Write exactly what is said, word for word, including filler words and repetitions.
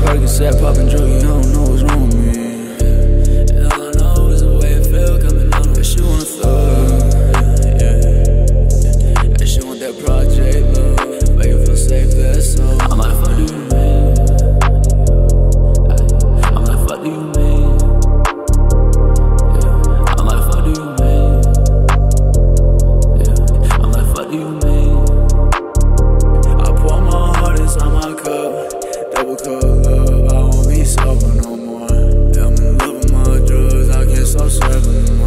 Perk said poppin' druggy, I don't know what's wrong with me. And all I know is the way it feel coming on. That she wanna thug, yeah. That she want that project love, make it feel safe, that's all. I'm like, fuck do you mean? I'm like, fuck do you mean? Yeah. I'm like, fuck do you mean? Yeah. I'm like, fuck do you mean? I pour my heart inside my cup, double cup love, I won't be sober no more. I'm in love with my drugs, I can't stop serving them.